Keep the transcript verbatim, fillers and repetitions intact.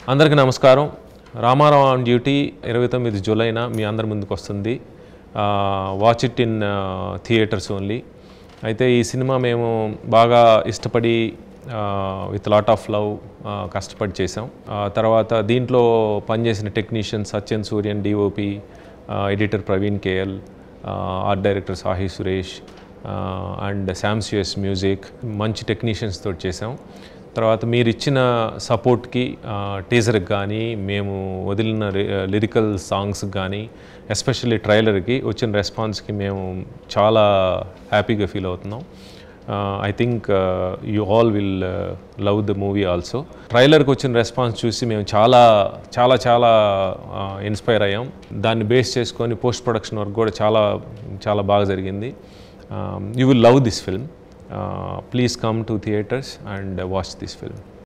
అందరికీ నమస్కారం. Ramarao on duty ఇరవై తొమ్మిది జూలైన మీ అందరి ముందుకు వస్తుంది. Watch it in theatres only. అయితే ఈ సినిమా మేము బాగా ఇష్టపడి విత్ లాట్ ఆఫ్ లవ్ కష్టపడి చేసాం. తర్వాత దీంట్లో పనిచేసిన technicians Sathyan Suryan, DOP, editor Praveen KL, art director Sahi Suresh and Sam CS music, మంచి టెక్నీషియన్స్ తోటి చేసాం. తర్వాత మీరు ఇచ్చిన సపోర్ట్కి, టీజర్కి కానీ, మేము వదిలిన లిరికల్ సాంగ్స్కి కానీ, ఎస్పెషల్లీ ట్రైలర్కి వచ్చిన రెస్పాన్స్కి మేము చాలా హ్యాపీగా ఫీల్ అవుతున్నాం. I think you all will love the movie also. ట్రైలర్కి వచ్చిన రెస్పాన్స్ చూసి మేము చాలా చాలా చాలా ఇన్స్పైర్ అయ్యాం. దాన్ని బేస్ చేసుకొని పోస్ట్ ప్రొడక్షన్ వర్క్ కూడా చాలా చాలా బాగా జరిగింది. You will love this film. Uh, please come to theaters and uh, watch this film.